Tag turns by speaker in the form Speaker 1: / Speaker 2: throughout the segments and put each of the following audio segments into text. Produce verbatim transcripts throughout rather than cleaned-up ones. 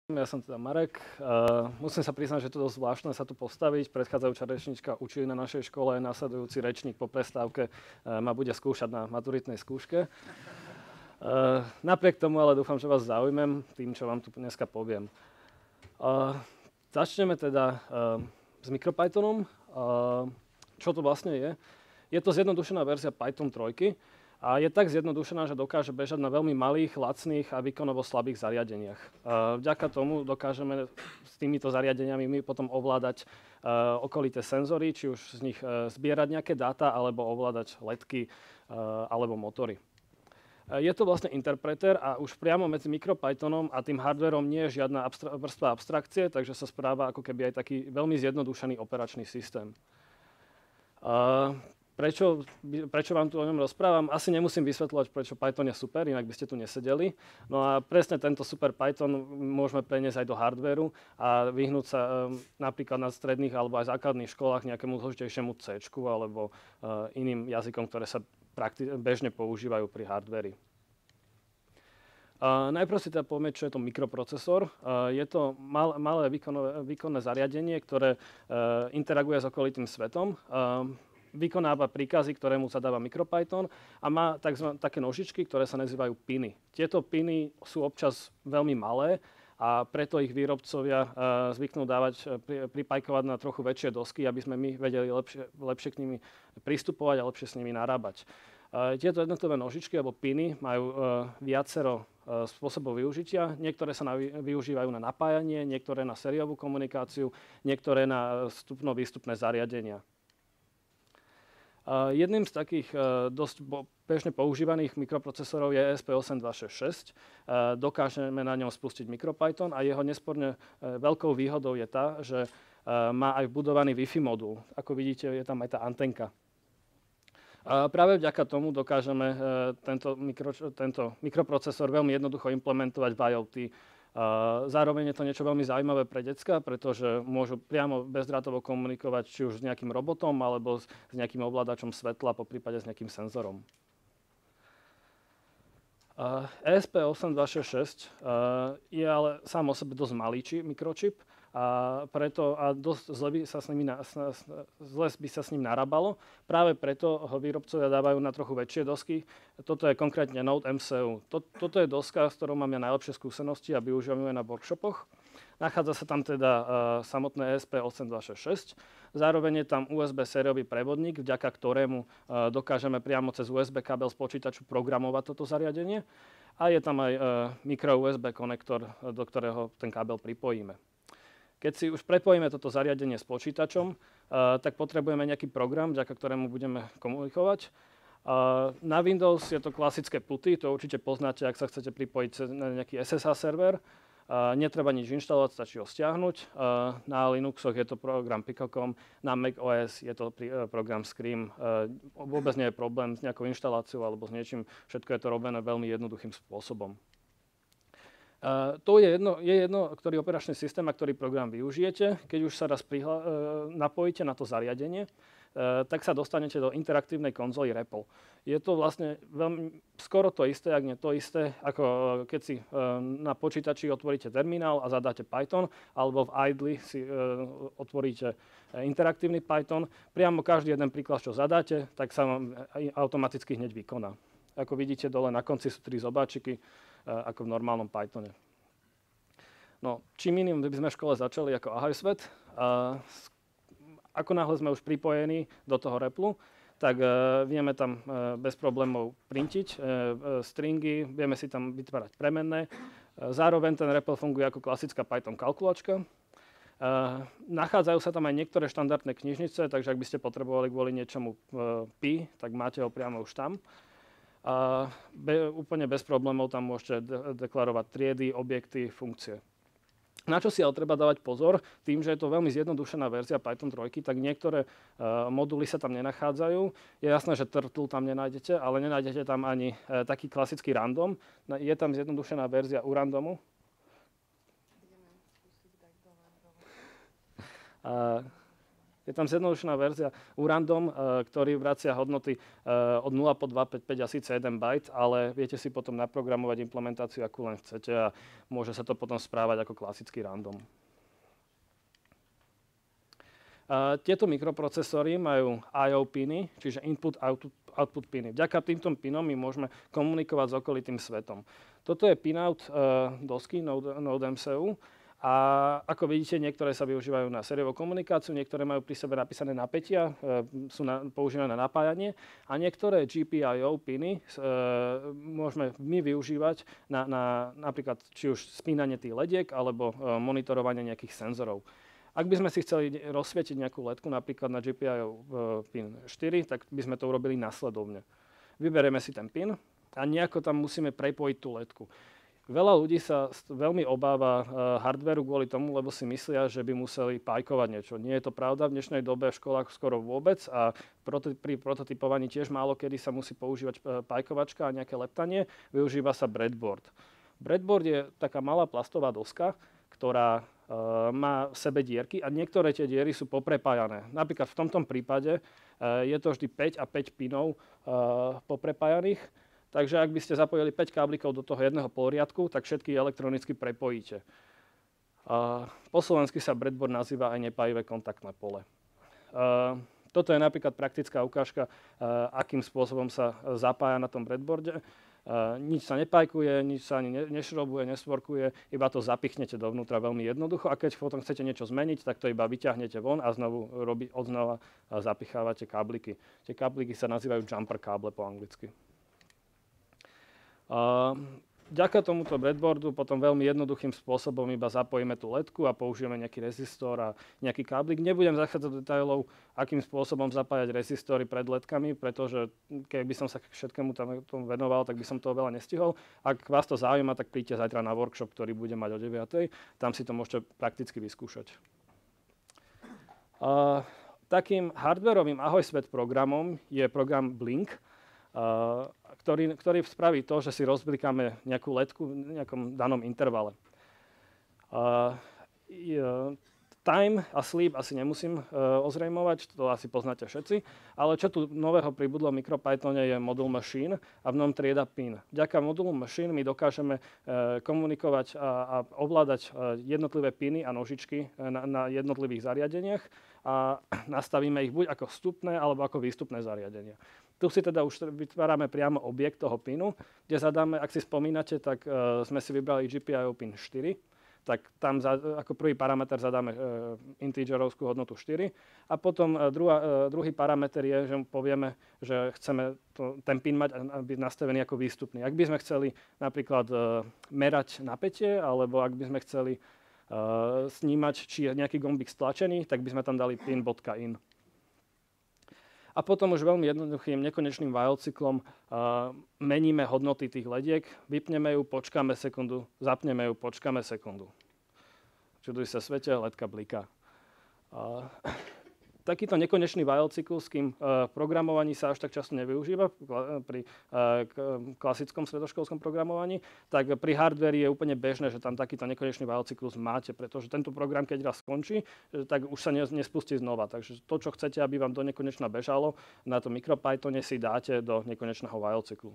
Speaker 1: Ja som teda Marek. Uh, musím sa priznať, že je to dosť zvláštne sa tu postaviť. Predchádzajúca rečnička učí na našej škole, nasledujúci rečník po prestávke uh, ma bude skúšať na maturitnej skúške. Uh, napriek tomu ale dúfam, že vás zaujmem tým, čo vám tu dneska poviem. Uh, začneme teda uh, s MicroPythonom. Uh, čo to vlastne je? Je to zjednodušená verzia Python tri. A je tak zjednodušená, že dokáže bežať na veľmi malých, lacných a výkonovo slabých zariadeniach. Vďaka tomu dokážeme s týmito zariadeniami my potom ovládať okolité senzory, či už z nich zbierať nejaké dáta, alebo ovládať ledky alebo motory. Je to vlastne interpreter a už priamo medzi MicroPythonom a tým hardverom nie je žiadna abstra- vrstva abstrakcie, takže sa správa ako keby aj taký veľmi zjednodušený operačný systém. Prečo, prečo vám tu o ňom rozprávam? Asi nemusím vysvetľovať, prečo Python je super, inak by ste tu nesedeli. No a presne tento super Python môžeme preniesť aj do hardvéru a vyhnúť sa um, napríklad na stredných alebo aj základných školách nejakému zložitejšiemu C alebo uh, iným jazykom, ktoré sa prakti- bežne používajú pri hardvéri. Uh, najprv si teda povieme, čo je to mikroprocesor. Uh, je to mal, malé výkonové, výkonné zariadenie, ktoré uh, interaguje s okolitým svetom. Uh, vykonáva príkazy, ktorému zadáva MicroPython a má tzv. Také nožičky, ktoré sa nazývajú piny. Tieto piny sú občas veľmi malé a preto ich výrobcovia uh, zvyknú dávať, pri, pripajkovať na trochu väčšie dosky, aby sme my vedeli lepšie, lepšie k nimi pristupovať a lepšie s nimi narábať. Uh, tieto jednotlivé nožičky alebo piny majú uh, viacero uh, spôsobov využitia. Niektoré sa na, využívajú na napájanie, niektoré na sériovú komunikáciu, niektoré na vstupno-výstupné zariadenia. Uh, jedným z takých uh, dosť bo- bežne používaných mikroprocesorov je E S P osem dva šesť šesť. Uh, dokážeme na ňom spustiť MicroPython a jeho nesporne uh, veľkou výhodou je tá, že uh, má aj vbudovaný Wi-Fi modul. Ako vidíte, je tam aj tá antenka. Uh, práve vďaka tomu dokážeme uh, tento, mikro, tento mikroprocesor veľmi jednoducho implementovať v IoT. Uh, zároveň je to niečo veľmi zaujímavé pre decka, pretože môžu priamo bezdrátovo komunikovať či už s nejakým robotom alebo s, s nejakým ovládačom svetla, poprípade s nejakým senzorom. Uh, E S P osem dva šesť šesť uh, je ale sám o sebe dosť malý či, mikročip a preto a dosť zle by, sa s nimi na, zle by sa s ním narábalo. Práve preto ho výrobcovia dávajú na trochu väčšie dosky. Toto je konkrétne Node M C U. Toto je doska, s ktorou mám ja najlepšie skúsenosti a využívam ju aj na workshopoch. Nachádza sa tam teda uh, samotné E S P osem dva šesť šesť. Zároveň je tam U S B sériový prevodník, vďaka ktorému uh, dokážeme priamo cez U S B kábel z počítaču programovať toto zariadenie. A je tam aj uh, micro U S B konektor, do ktorého ten kábel pripojíme. Keď si už prepojíme toto zariadenie s počítačom, uh, tak potrebujeme nejaký program, vďaka ktorému budeme komunikovať. Uh, na Windows je to klasické puty, to určite poznáte, ak sa chcete pripojiť na nejaký S S H server. Uh, netreba nič inštalovať, stačí ho stiahnuť. Uh, na Linuxoch je to program Pico.com, na Mac O S je to pri, uh, program Scream. Uh, vôbec nie je problém s nejakou inštaláciou alebo s niečím, všetko je to robené veľmi jednoduchým spôsobom. Uh, to je jedno, je jedno, ktorý operačný systém a ktorý program využijete. Keď už sa raz prihla- uh, napojíte na to zariadenie, uh, tak sa dostanete do interaktívnej konzoly R E P L. Je to vlastne veľmi, skoro to isté, ak nie to isté, ako uh, keď si uh, na počítači otvoríte terminál a zadáte Python, alebo v idle si uh, otvoríte uh, interaktívny Python. Priamo každý jeden príklad, čo zadáte, tak sa vám automaticky hneď vykoná. Ako vidíte, dole na konci sú tri zobáčiky, ako v normálnom Pythone. No, čím iným by sme v škole začali ako Ahoj svet. Uh, ako náhle sme už pripojení do toho R E P L-u, tak uh, vieme tam uh, bez problémov printiť uh, stringy, vieme si tam vytvárať premenné. Uh, zároveň ten R E P L funguje ako klasická Python kalkulačka. Uh, nachádzajú sa tam aj niektoré štandardné knižnice, takže ak by ste potrebovali kvôli niečomu uh, Pi, tak máte ho priamo už tam. A be, úplne bez problémov tam môžete de- deklarovať triedy, objekty, funkcie. Na čo si ale treba dávať pozor, tým, že je to veľmi zjednodušená verzia Python tri, tak niektoré uh, moduly sa tam nenachádzajú. Je jasné, že Turtle tam nenájdete, ale nenájdete tam ani uh, taký klasický random. Je tam zjednodušená verzia u randomu. Uh, Je tam zjednodušená verzia u random, ktorý vracia hodnoty od nula po dva, päť, päť a síce jeden bajt, ale viete si potom naprogramovať implementáciu, akú len chcete a môže sa to potom správať ako klasický random. Uh, tieto mikroprocesory majú I O piny, čiže input, output, output piny. Vďaka týmto pinom my môžeme komunikovať s okolitým svetom. Toto je pinout uh, dosky Node, Node em cé u a ako vidíte, niektoré sa využívajú na sériovú komunikáciu, niektoré majú pri sebe napísané napätia, uh, sú na, používané na napájanie a niektoré G P I O piny uh, môžeme my využívať na, na napríklad či už spínanie tých lediek alebo uh, monitorovanie nejakých senzorov. Ak by sme si chceli rozsvietiť nejakú ledku, napríklad na G P I O pin štyri, tak by sme to urobili nasledovne. Vyberieme si ten pin a nejako tam musíme prepojiť tú ledku. Veľa ľudí sa veľmi obáva hardvéru kvôli tomu, lebo si myslia, že by museli pajkovať niečo. Nie je to pravda, v dnešnej dobe v školách skoro vôbec a pri prototypovaní tiež málo kedy sa musí používať pajkovačka a nejaké leptanie. Využíva sa breadboard. Breadboard je taká malá plastová doska, ktorá Uh, má v sebe dierky a niektoré tie diery sú poprepájané. Napríklad v tomto prípade uh, je to vždy päť a päť pinov uh, poprepájaných, takže ak by ste zapojili päť káblikov do toho jedného poriadku, tak všetky elektronicky prepojíte. Uh, po slovensky sa breadboard nazýva aj nepájivé kontaktné pole. Uh, toto je napríklad praktická ukážka, uh, akým spôsobom sa zapája na tom breadboarde. Uh, nič sa nepajkuje, nič sa ani ne, nešrobuje, nesvorkuje, iba to zapichnete dovnútra veľmi jednoducho a keď potom chcete niečo zmeniť, tak to iba vyťahnete von a znovu robí, odznova uh, zapichávate kábliky. Tie kábliky sa nazývajú jumper káble po anglicky. Uh, Vďaka tomuto breadboardu potom veľmi jednoduchým spôsobom iba zapojíme tú ledku a použijeme nejaký rezistor a nejaký káblik. Nebudem zachádzať do detailov, akým spôsobom zapájať rezistory pred ledkami, pretože keby som sa všetkému tam tomu venoval, tak by som toho veľa nestihol. Ak vás to zaujíma, tak príďte zajtra na workshop, ktorý bude mať o deviatej. Tam si to môžete prakticky vyskúšať. Uh, takým hardwareovým ahoj svet programom je program Blink, Uh, ktorý, ktorý spraví to, že si rozblikáme nejakú ledku v nejakom danom intervale. Uh, uh, time a sleep asi nemusím uh, ozrejmovať, to asi poznáte všetci, ale čo tu nového pribudlo v MicroPythone je modul machine a v ňom trieda pin. Vďaka modulu machine my dokážeme uh, komunikovať a, a ovládať uh, jednotlivé piny a nožičky na, na jednotlivých zariadeniach a nastavíme ich buď ako vstupné alebo ako výstupné zariadenia. Tu si teda už vytvárame priamo objekt toho pinu, kde zadáme, ak si spomínate, tak uh, sme si vybrali G P I O pin štyri, tak tam za, ako prvý parameter zadáme uh, integerovskú hodnotu štyri a potom uh, druhá, uh, druhý parameter je, že mu povieme, že chceme to, ten pin mať a byť nastavený ako výstupný. Ak by sme chceli napríklad uh, merať napätie, alebo ak by sme chceli uh, snímať, či je nejaký gombík stlačený, tak by sme tam dali pin.in. A potom už veľmi jednoduchým nekonečným while cyklom uh, meníme hodnoty tých lediek, vypneme ju, počkáme sekundu, zapneme ju, počkáme sekundu. Čuduj sa svete, ledka bliká. Uh, takýto nekonečný while cyklus, kým uh, programovaní sa až tak často nevyužíva pri uh, klasickom stredoškolskom programovaní, tak pri hardveri je úplne bežné, že tam takýto nekonečný while cyklus máte, pretože tento program, keď raz skončí, tak už sa nespustí znova. Takže to, čo chcete, aby vám do nekonečna bežalo, na to MicroPythone si dáte do nekonečného while cyklu.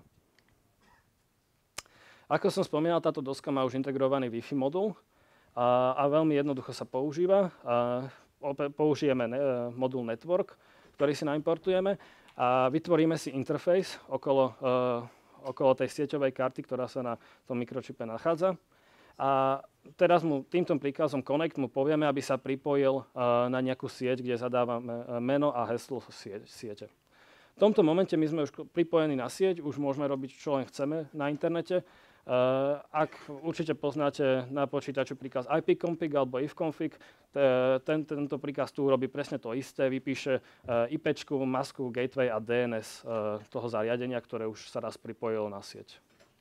Speaker 1: Ako som spomínal, táto doska má už integrovaný Wi-Fi modul a, a veľmi jednoducho sa používa. A použijeme ne, modul network, ktorý si naimportujeme a vytvoríme si interface okolo, uh, okolo tej sieťovej karty, ktorá sa na tom mikročipe nachádza. A teraz mu týmto príkazom connect mu povieme, aby sa pripojil uh, na nejakú sieť, kde zadávame meno a heslo siete. V tomto momente my sme už pripojení na sieť, už môžeme robiť, čo len chceme na internete. Uh, ak určite poznáte na počítaču príkaz ipconfig alebo ifconfig, ten, tento príkaz tu urobí presne to isté, vypíše uh, IPčku, masku, gateway a D N S uh, toho zariadenia, ktoré už sa raz pripojilo na sieť.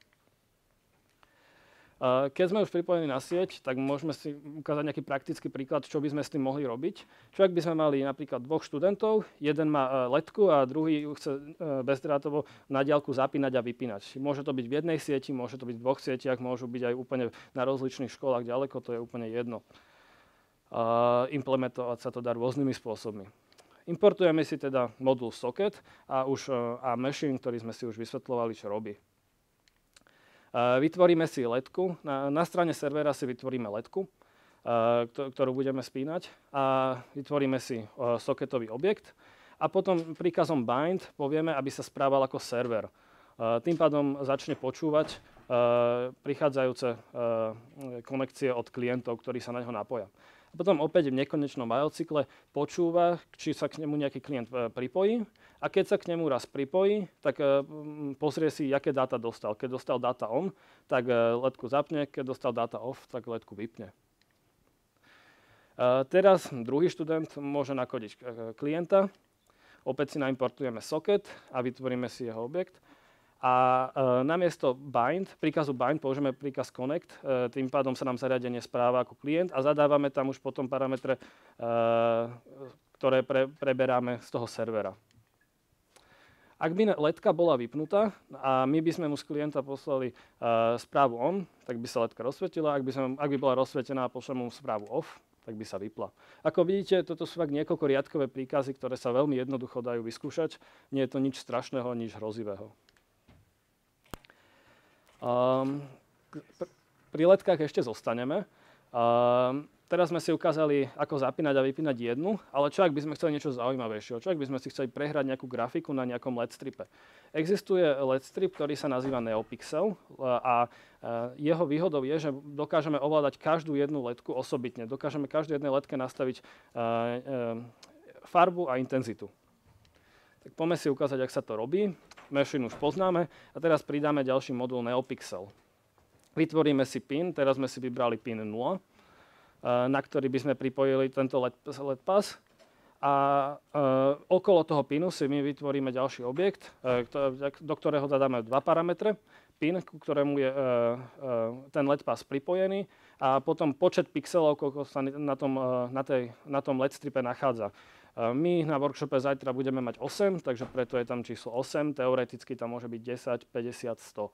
Speaker 1: Uh, keď sme už pripojení na sieť, tak môžeme si ukázať nejaký praktický príklad, čo by sme s tým mohli robiť. Čo ak by sme mali napríklad dvoch študentov, jeden má uh, ledku a druhý ju chce uh, bezdrátovo na diaľku zapínať a vypínať. Môže to byť v jednej sieti, môže to byť v dvoch sieťach, môžu byť aj úplne na rozličných školách ďaleko, to je úplne jedno. Uh, implementovať sa to dá rôznymi spôsobmi. Importujeme si teda modul socket a, už, a machine, ktorý sme si už vysvetľovali, čo robí. Vytvoríme si ledku. Na, na strane servera si vytvoríme ledku, ktorú budeme spínať a vytvoríme si socketový objekt a potom príkazom bind povieme, aby sa správal ako server. Tým pádom začne počúvať prichádzajúce konekcie od klientov, ktorí sa na ňo napoja. A potom opäť v nekonečnom while cykle počúva, či sa k nemu nejaký klient pripojí a keď sa k nemu raz pripojí, tak pozrie si, aké dáta dostal. Keď dostal dáta on, tak ledku zapne, keď dostal dáta off, tak ledku vypne. Teraz druhý študent môže nakodiť klienta. Opäť si naimportujeme socket a vytvoríme si jeho objekt. A e, namiesto bind, príkazu bind použijeme príkaz connect, e, tým pádom sa nám zariadenie správa ako klient a zadávame tam už potom parametre, e, ktoré pre, preberáme z toho servera. Ak by ledka bola vypnutá a my by sme mu z klienta poslali e, správu on, tak by sa ledka rozsvietila. Ak by, sme, ak by bola rozsvietená a pošleme mu správu off, tak by sa vypla. Ako vidíte, toto sú fakt niekoľko riadkové príkazy, ktoré sa veľmi jednoducho dajú vyskúšať. Nie je to nič strašného, nič hrozivého. Um, pri ledkách ešte zostaneme. Um, teraz sme si ukázali, ako zapínať a vypínať jednu, ale čo ak by sme chceli niečo zaujímavejšieho? Čo ak by sme si chceli prehrať nejakú grafiku na nejakom el é dé stripe? Existuje el é dé strip, ktorý sa nazýva NeoPixel a jeho výhodou je, že dokážeme ovládať každú jednu ledku osobitne. Dokážeme každej jednej ledke nastaviť uh, uh, farbu a intenzitu. Tak poďme si ukázať, jak sa to robí. Machine už poznáme a teraz pridáme ďalší modul NeoPixel. Vytvoríme si pin, teraz sme si vybrali pin nula, na ktorý by sme pripojili tento el é dé pass a okolo toho pinu si my vytvoríme ďalší objekt, do ktorého zadáme dva parametre. Pin, ku ktorému je ten el é dé pass pripojený a potom počet pixelov, koľko sa na tom, na tej, na tom el é dé stripe nachádza. My na workshope zajtra budeme mať osem, takže preto je tam číslo osem, teoreticky tam môže byť desať, päťdesiat, sto.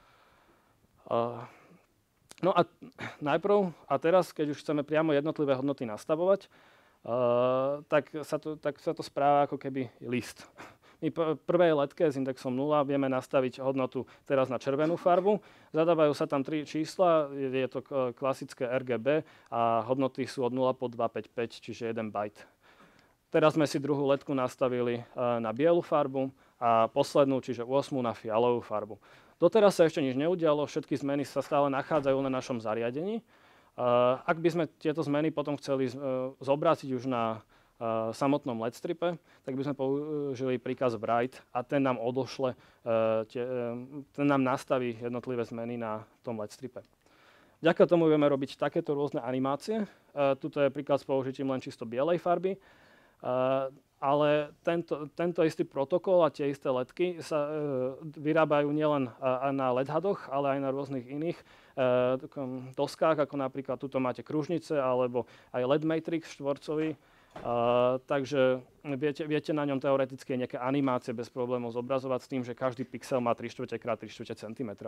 Speaker 1: No a najprv, a teraz, keď už chceme priamo jednotlivé hodnoty nastavovať, tak sa to, tak sa to správa ako keby list. My v prvej ledke s indexom nula vieme nastaviť hodnotu teraz na červenú farbu. Zadávajú sa tam tri čísla, je to klasické er gé bé a hodnoty sú od nula po dvestopäťdesiatpäť, čiže jeden bajt. Teraz sme si druhú ledku nastavili na bielu farbu a poslednú, čiže ôsmu, na fialovú farbu. Doteraz sa ešte nič neudialo, všetky zmeny sa stále nachádzajú na našom zariadení. Ak by sme tieto zmeny potom chceli zobrátiť už na samotnom el é dé stripe, tak by sme použili príkaz write a ten nám odošle, ten nám nastaví jednotlivé zmeny na tom el é dé stripe. Vďaka tomu vieme robiť takéto rôzne animácie. Tuto je príklad s použitím len čisto bielej farby. Uh, ale tento, tento istý protokol a tie isté ledky sa uh, vyrábajú nielen uh, na el é dé hadoch, ale aj na rôznych iných uh, doskách, ako napríklad tuto máte kružnice alebo aj el é dé matrix štvorcový. Uh, takže viete, viete na ňom teoreticky nejaké animácie bez problémov zobrazovať s tým, že každý pixel má tri štvrte krát tri štvrte centimetra.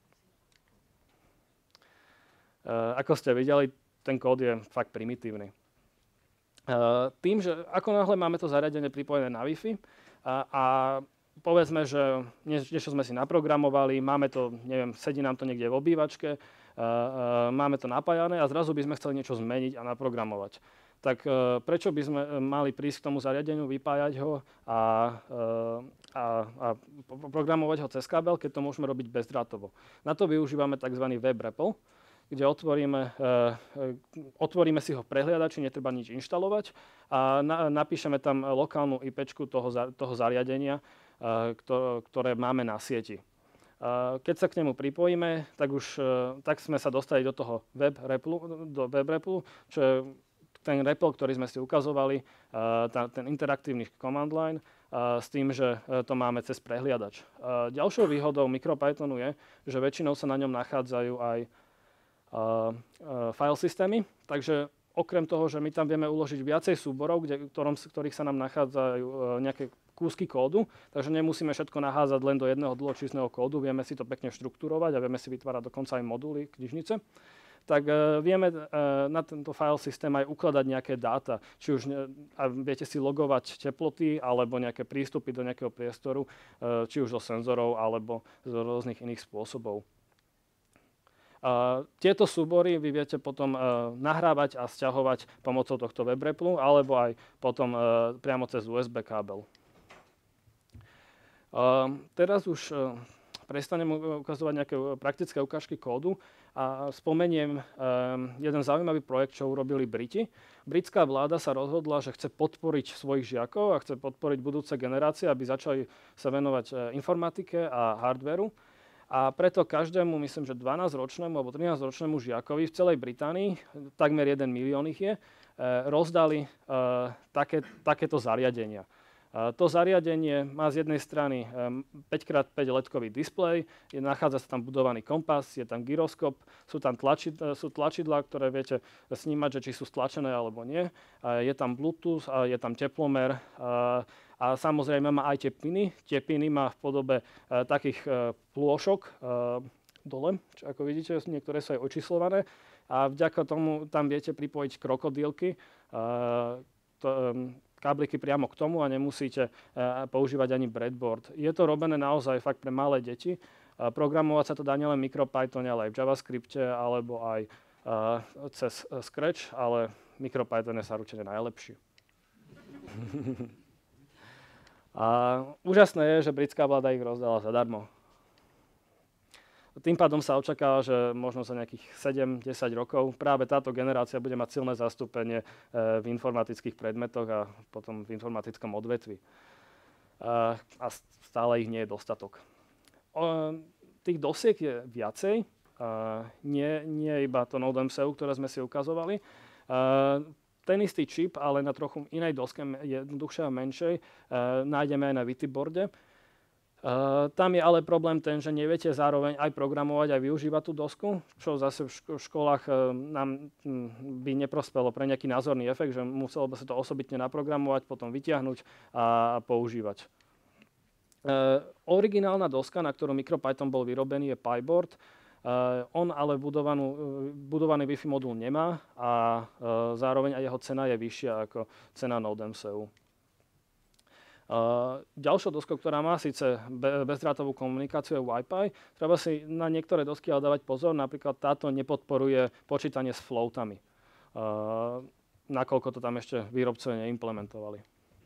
Speaker 1: Uh, ako ste videli, ten kód je fakt primitívny. Uh, tým, že ako náhle máme to zariadenie pripojené na Wi-Fi a, a povedzme, že niečo sme si naprogramovali, máme to, neviem, sedí nám to niekde v obývačke, uh, uh, máme to napájané a zrazu by sme chceli niečo zmeniť a naprogramovať. Tak uh, prečo by sme mali prísť k tomu zariadeniu, vypájať ho a, uh, a, a programovať ho cez kábel, keď to môžeme robiť bezdrátovo. Na to využívame tzv. Web R E P L, kde otvoríme, uh, otvoríme si ho v prehliadači, netreba nič inštalovať a na, napíšeme tam lokálnu IPčku toho, toho zariadenia, uh, kto, ktoré máme na sieti. Uh, keď sa k nemu pripojíme, tak už uh, tak sme sa dostali do toho web R E P L, do web R E P L, čo je ten R E P L, ktorý sme si ukazovali, uh, tá, ten interaktívny command line, uh, s tým, že uh, to máme cez prehliadač. Uh, ďalšou výhodou MicroPythonu je, že väčšinou sa na ňom nachádzajú aj Uh, uh, file systémy, takže okrem toho, že my tam vieme uložiť viacej súborov, kde, ktorom, ktorých sa nám nachádzajú uh, nejaké kúsky kódu, takže nemusíme všetko naházať len do jedného dlhočísneho kódu, vieme si to pekne štruktúrovať a vieme si vytvárať dokonca aj moduly, knižnice, tak uh, vieme uh, na tento file systém aj ukladať nejaké dáta. Či už ne, a viete si logovať teploty alebo nejaké prístupy do nejakého priestoru, uh, či už zo senzorov alebo z rôznych iných spôsobov. Uh, tieto súbory vy viete potom uh, nahrávať a sťahovať pomocou tohto WebRapplu alebo aj potom uh, priamo cez ú es bé kábel. Uh, teraz už uh, prestanem ukazovať nejaké praktické ukážky kódu a spomeniem um, jeden zaujímavý projekt, čo urobili Briti. Britská vláda sa rozhodla, že chce podporiť svojich žiakov a chce podporiť budúce generácie, aby začali sa venovať uh, informatike a hardvéru. A preto každému, myslím, že dvanásťročnému alebo trinásťročnému žiakovi v celej Británii, takmer jeden milión ich je, rozdali také, takéto zariadenia. To zariadenie má z jednej strany päť krát päť ledkový displej, je, nachádza sa tam budovaný kompas, je tam gyroskop, sú tam tlačid, sú tlačidlá, ktoré viete snímať, že či sú stlačené alebo nie. Je tam Bluetooth, je tam teplomer. A samozrejme má aj tie piny. Tie piny má v podobe e, takých e, plôšok e, dole, čo ako vidíte, niektoré sú aj očíslované. A vďaka tomu tam viete pripojiť krokodílky, e, to, e, kábliky priamo k tomu a nemusíte e, používať ani breadboard. Je to robené naozaj fakt pre malé deti. E, programovať sa to dá nielen v MicroPythone, ale aj v JavaScripte, alebo aj e, cez Scratch, ale MicroPython je sa určite najlepší. A úžasné je, že britská vláda ich rozdala zadarmo. Tým pádom sa očakáva, že možno za nejakých sedem desať rokov práve táto generácia bude mať silné zastúpenie v informatických predmetoch a potom v informatickom odvetvi. A stále ich nie je dostatok. Tých dosiek je viacej, nie, nie iba to NodeMCU, ktoré sme si ukazovali. Ten istý čip, ale na trochu inej doske, jednoduchšej a menšej, uh, nájdeme aj na Vitiboarde. Uh, tam je ale problém ten, že neviete zároveň aj programovať, aj využívať tú dosku, čo zase v, ško- v školách uh, nám m, by neprospelo pre nejaký názorný efekt, že muselo by sa to osobitne naprogramovať, potom vytiahnuť a, a používať. Uh, originálna doska, na ktorú MicroPython bol vyrobený, je PyBoard. Uh, on ale budovanú, uh, budovaný Wi-Fi modul nemá a uh, zároveň aj jeho cena je vyššia ako cena NodeMCU. Uh, ďalšou doskou, ktorá má síce be- bezdrátovú komunikáciu, je Wi-Fi. Treba si na niektoré dosky ale dávať pozor, napríklad táto nepodporuje počítanie s floatami, uh, nakoľko to tam ešte výrobcovia neimplementovali.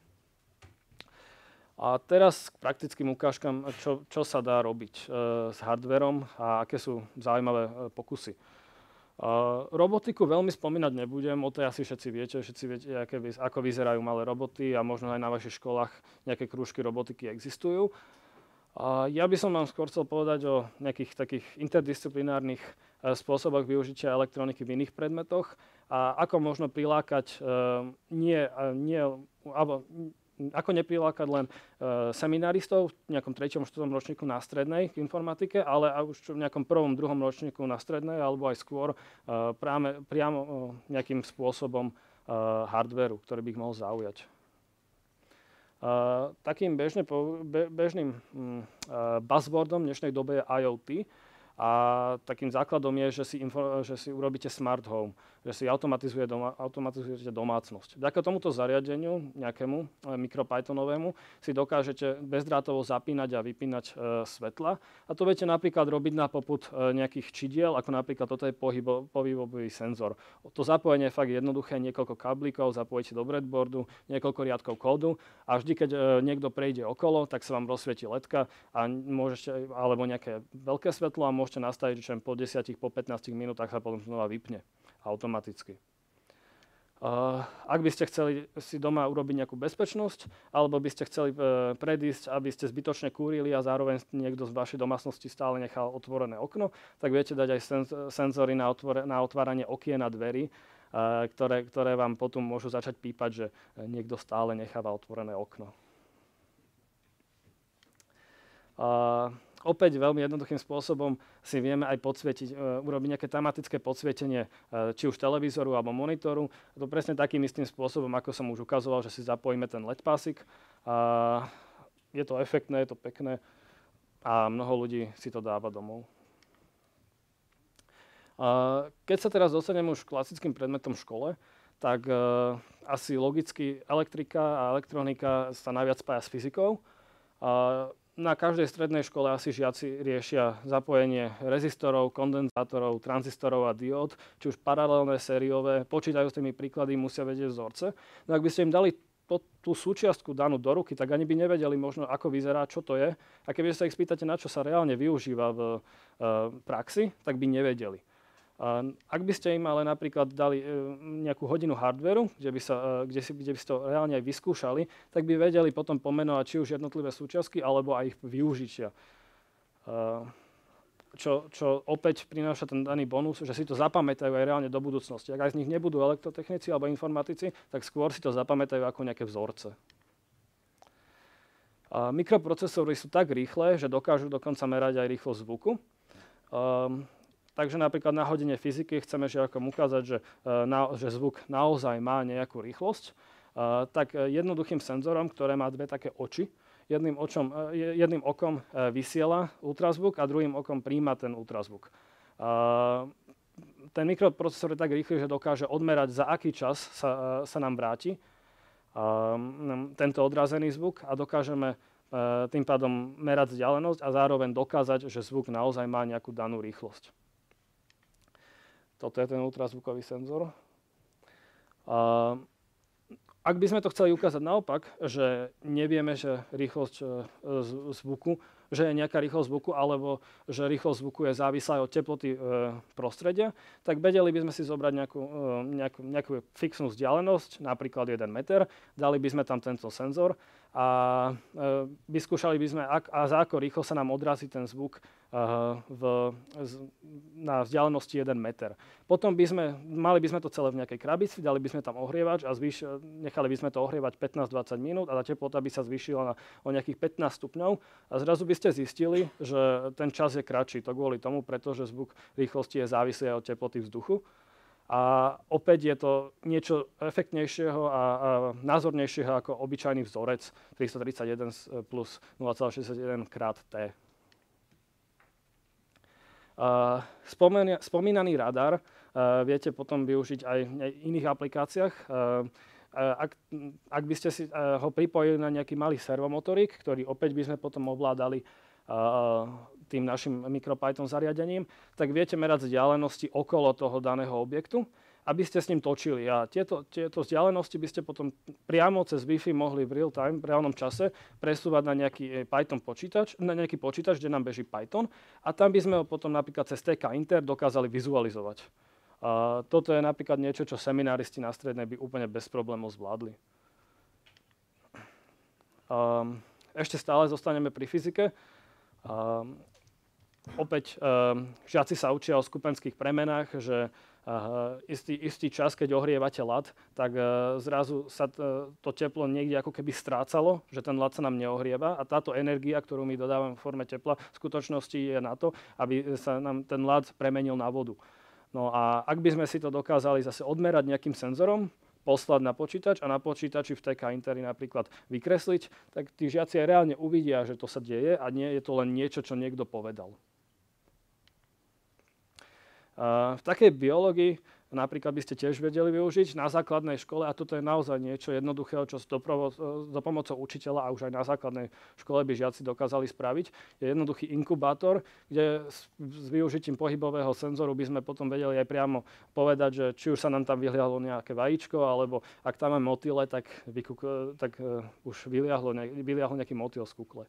Speaker 1: A teraz k praktickým ukážkam, čo, čo sa dá robiť e, s hardverom a aké sú zaujímavé e, pokusy. E, robotiku veľmi spomínať nebudem, o tej asi všetci viete, všetci viete, aké, ako vyzerajú malé roboty a možno aj na vašich školách nejaké krúžky robotiky existujú. A ja by som vám skôr chcel povedať o nejakých takých interdisciplinárnych e, spôsoboch využitia elektroniky v iných predmetoch a ako možno prilákať e, nie, nie, alebo, ako neprilákať len uh, seminaristov v nejakom treťom, štvrtom ročníku na strednej k informatike, ale aj už v nejakom prvom, druhom ročníku na strednej, alebo aj skôr uh, práme, priamo uh, nejakým spôsobom uh, hardvéru, ktorý by ich mohol zaujať. Uh, takým bežne, be, bežným um, uh, buzzwordom v dnešnej dobe je IoT a takým základom je, že si, info, že si urobíte smart home, že si automatizuje doma, automatizujete domácnosť. Vďaka tomuto zariadeniu, nejakému MicroPythonovému, si dokážete bezdrátovo zapínať a vypínať e, svetla. A to viete napríklad robiť na popud e, nejakých čidiel, ako napríklad toto je pohybo, pohybový senzor. To zapojenie je fakt jednoduché, niekoľko kablíkov, zapojíte do breadboardu, niekoľko riadkov kódu a vždy, keď e, niekto prejde okolo, tak sa vám rozsvieti ledka a môžete, alebo nejaké veľké svetlo a môžete nastaviť, že po desiatich, po pätnástich minútach sa potom znova vypne automaticky. Uh, ak by ste chceli si doma urobiť nejakú bezpečnosť, alebo by ste chceli uh, predísť, aby ste zbytočne kúrili a zároveň niekto z vašej domácnosti stále nechal otvorené okno, tak viete dať aj sen- senzory na, otvore- na otváranie okien a dverí, uh, ktoré, ktoré vám potom môžu začať pípať, že niekto stále necháva otvorené okno. Uh, Opäť veľmi jednoduchým spôsobom si vieme aj podsvietiť, uh, urobiť nejaké tematické podsvietenie uh, či už televízoru alebo monitoru. To presne takým istým spôsobom, ako som už ukazoval, že si zapojíme ten el é dé pásik. Uh, je to efektné, je to pekné a mnoho ľudí si to dáva domov. Keď sa teraz dostanem už klasickým predmetom v škole, tak uh, asi logicky elektrika a elektronika sa najviac spája s fyzikou. Uh, na každej strednej škole asi žiaci riešia zapojenie rezistorov, kondenzátorov, tranzistorov a diód, či už paralelné, sériové, počítajú s tými príklady, musia vedieť vzorce. No ak by ste im dali to, tú súčiastku danú do ruky, tak ani by nevedeli možno, ako vyzerá, čo to je. A keby sa ich spýtate, na čo sa reálne využíva v uh, praxi, tak by nevedeli. Ak by ste im ale napríklad dali nejakú hodinu hardvéru, kde by, sa, kde, si, kde by ste to reálne aj vyskúšali, tak by vedeli potom pomenovať či už jednotlivé súčiastky, alebo aj ich využitia. Čo, čo opäť prináša ten daný bonus, že si to zapamätajú aj reálne do budúcnosti. Ak aj z nich nebudú elektrotechnici alebo informatici, tak skôr si to zapamätajú ako nejaké vzorce. Mikroprocesory sú tak rýchle, že dokážu dokonca merať aj rýchlosť zvuku. Takže napríklad na hodine fyziky chceme žiakom ukázať, že, na, že zvuk naozaj má nejakú rýchlosť, tak jednoduchým senzorom, ktoré má dve také oči, jedným, očom, jedným okom vysiela ultrazvuk a druhým okom príjma ten ultrazvuk. Ten mikroprocesor je tak rýchly, že dokáže odmerať, za aký čas sa, sa nám vráti tento odrazený zvuk a dokážeme tým pádom merať vzdialenosť a zároveň dokázať, že zvuk naozaj má nejakú danú rýchlosť. Toto je ten ultrazvukový senzor. A ak by sme to chceli ukázať naopak, že nevieme, že rýchlosť zvuku, že je nejaká rýchlosť zvuku, alebo že rýchlosť zvuku je závislá od teploty prostredia, tak vedeli by sme si zobrať nejakú, nejakú, nejakú fixnú vzdialenosť, napríklad jeden meter, dali by sme tam tento senzor a vyskúšali by sme, ak, a za ako rýchlo sa nám odrazí ten zvuk v, na vzdialenosti jeden meter. Potom by sme, mali by sme to celé v nejakej krabici, dali by sme tam ohrievač a zvýš, nechali by sme to ohrievať pätnásť dvadsať minút a tá teplota by sa zvýšila na, o nejakých pätnásť stupňov a zrazu by ste zistili, že ten čas je kratší. To kvôli tomu, pretože zvuk rýchlosti je závislý od teploty vzduchu. A opäť je to niečo efektnejšieho a, a názornejšieho ako obyčajný vzorec tristotridsaťjeden plus nula celá šesťdesiatjeden krát T. Uh, spomenia, spomínaný radar uh, viete potom využiť aj v iných aplikáciách. Uh, uh, ak, ak by ste si uh, ho pripojili na nejaký malý servomotorík, ktorý opäť by sme potom ovládali uh, tým našim MicroPython zariadením, tak viete merať vzdialenosti okolo toho daného objektu, aby ste s ním točili. A tieto, tieto vzdialenosti by ste potom priamo cez Wi-Fi mohli v real time, v reálnom čase presúvať na nejaký Python počítač, na nejaký počítač, kde nám beží Python a tam by sme ho potom napríklad cez té ká Inter dokázali vizualizovať. A toto je napríklad niečo, čo semináristi na strednej by úplne bez problémov zvládli. Um, ešte stále zostaneme pri fyzike. Um, opäť um, žiaci sa učia o skupenských premenách, že Uh, istý, istý čas, keď ohrievate ľad, tak uh, zrazu sa t- to teplo niekde ako keby strácalo, že ten ľad sa nám neohrieva a táto energia, ktorú my dodávame v forme tepla, v skutočnosti je na to, aby sa nám ten ľad premenil na vodu. No a ak by sme si to dokázali zase odmerať nejakým senzorom, poslať na počítač a na počítači v té ká Interi napríklad vykresliť, tak tí žiaci aj reálne uvidia, že to sa deje a nie je to len niečo, čo niekto povedal. Uh, v takej biológii napríklad by ste tiež vedeli využiť na základnej škole, a toto je naozaj niečo jednoduchého, čo s dopomocou učiteľa a už aj na základnej škole by žiaci dokázali spraviť. Je jednoduchý inkubátor, kde s, s využitím pohybového senzoru by sme potom vedeli aj priamo povedať, že či už sa nám tam vyliahlo nejaké vajíčko, alebo ak tam máme motýle, tak, vykuk, tak uh, už vyliahlo, ne, vyliahlo nejaký motýl z kukle.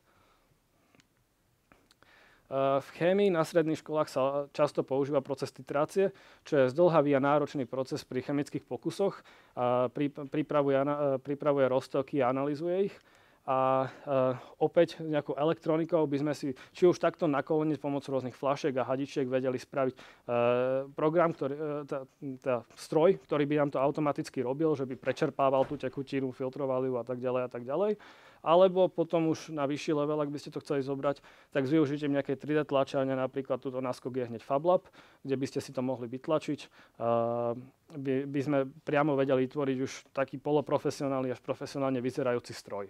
Speaker 1: V chémii na stredných školách sa často používa proces titrácie, čo je zdĺhavý a náročný proces pri chemických pokusoch. Pripravuje, pripravuje roztoky a analyzuje ich. A opäť nejakou elektronikou by sme si či už takto nakoleniť pomocou rôznych fľašiek a hadičiek vedeli spraviť program, ktorý, tá, tá stroj, ktorý by nám to automaticky robil, že by prečerpával tú tekutinu, filtroval ju a tak ďalej a tak ďalej. Alebo potom už na vyšší level, ak by ste to chceli zobrať, tak s využitím nejakej tri dé tlačárne, napríklad tuto náskok je hneď FabLab, kde by ste si to mohli vytlačiť. Uh, by, by sme priamo vedeli tvoriť už taký poloprofesionálny až profesionálne vyzerajúci stroj.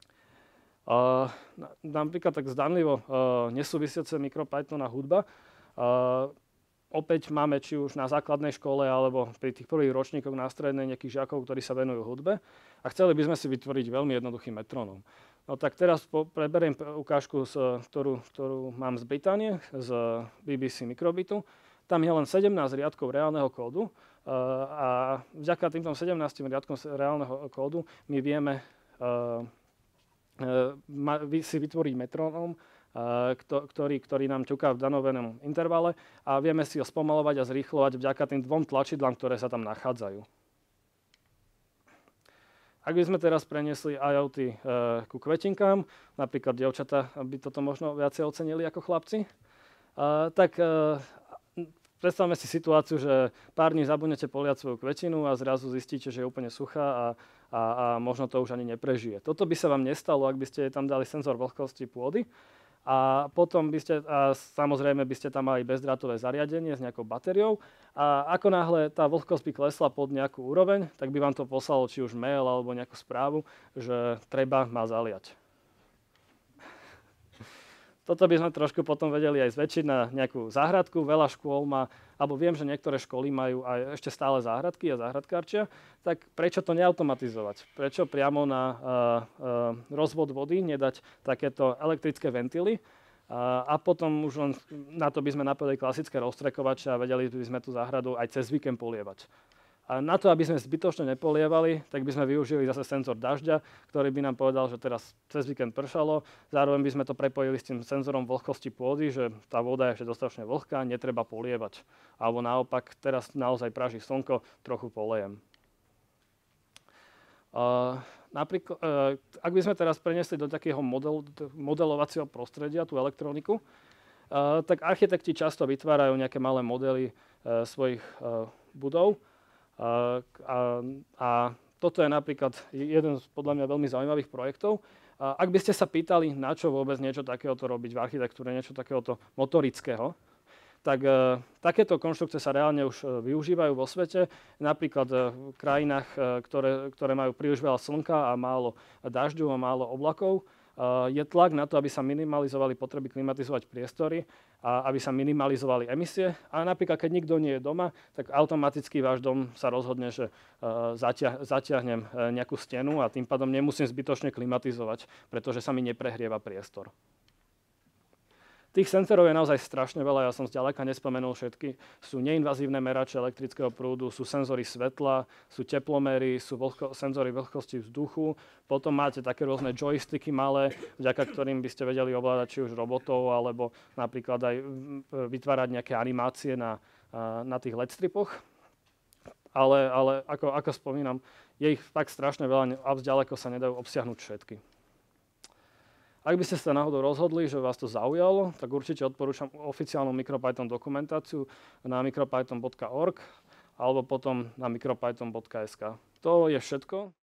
Speaker 1: Uh, napríklad tak zdanlivo uh, nesúvisiace MicroPython a hudba. Opäť máme či už na základnej škole alebo pri tých prvých ročníkoch na strednej nejakých žiakov, ktorí sa venujú hudbe a chceli by sme si vytvoriť veľmi jednoduchý metronóm. No tak teraz po, preberiem ukážku, z, ktorú, ktorú mám z Británie, z bé bé cé Microbitu. Tam je len sedemnásť riadkov reálneho kódu a vďaka týmto sedemnástym riadkom reálneho kódu my vieme si vytvoriť metronóm, Ktorý, ktorý nám ťuká v danovenom intervale a vieme si ho spomalovať a zrýchlovať vďaka tým dvom tlačidlám, ktoré sa tam nachádzajú. Ak by sme teraz preniesli IoT e, ku kvetinkám, napríklad dievčatá by toto možno viacej ocenili ako chlapci, e, tak e, predstavme si situáciu, že pár dní zabudnete poliať svoju kvetinu a zrazu zistíte, že je úplne suchá a, a, a možno to už ani neprežije. Toto by sa vám nestalo, ak by ste tam dali senzor vlhkosti pôdy. A potom by ste, a samozrejme by ste tam mali bezdrátové zariadenie s nejakou batériou a ako náhle tá vlhkosť by klesla pod nejakú úroveň, tak by vám to poslalo či už mail alebo nejakú správu, že treba ma zaliať. Toto by sme trošku potom vedeli aj zväčšiť na nejakú záhradku. Veľa škôl má, alebo viem, že niektoré školy majú aj ešte stále záhradky a záhradkárčia, tak prečo to neautomatizovať? Prečo priamo na uh, uh, rozvod vody nedať takéto elektrické ventily uh, a potom už len na to by sme napojili klasické roztrekovače a vedeli by sme tú záhradu aj cez víkend polievať. A na to, aby sme zbytočne nepolievali, tak by sme využili zase senzor dažďa, ktorý by nám povedal, že teraz cez víkend pršalo. Zároveň by sme to prepojili s tým senzorom vlhkosti pôdy, že tá voda je ešte dostatočne vlhká, netreba polievať. Alebo naopak, teraz naozaj praží slnko, trochu polejem. Uh, napríklad, uh, ak by sme teraz preniesli do takého model, modelovacieho prostredia tú elektroniku, uh, tak architekti často vytvárajú nejaké malé modely uh, svojich uh, budov. A, a, a toto je napríklad jeden z podľa mňa veľmi zaujímavých projektov. A ak by ste sa pýtali, na čo vôbec niečo takéhoto robiť v architektúre, niečo takéhoto motorického, tak e, takéto konštrukcie sa reálne už e, využívajú vo svete. Napríklad e, v krajinách, e, ktoré, ktoré majú príliš veľa slnka a málo dažďu a málo oblakov, je tlak na to, aby sa minimalizovali potreby klimatizovať priestory a aby sa minimalizovali emisie. A napríklad, keď nikto nie je doma, tak automaticky váš dom sa rozhodne, že zatia- zatiahnem nejakú stenu a tým pádom nemusím zbytočne klimatizovať, pretože sa mi neprehrieva priestor. Tých senzorov je naozaj strašne veľa, ja som zďaleka nespomenul všetky. Sú neinvazívne merače elektrického prúdu, sú senzory svetla, sú teplomery, sú vlhko, senzory vlhkosti vzduchu. Potom máte také rôzne joysticky malé, vďaka ktorým by ste vedeli ovládať či už robotov, alebo napríklad aj vytvárať nejaké animácie na, na tých el é dé stripoch. Ale, ale ako, ako spomínam, je ich fakt strašne veľa a vzďaleko sa nedajú obsiahnuť všetky. Ak by ste sa náhodou rozhodli, že vás to zaujalo, tak určite odporúčam oficiálnu MicroPython dokumentáciu na micropython bodka org alebo potom na micropython bodka es ká. To je všetko.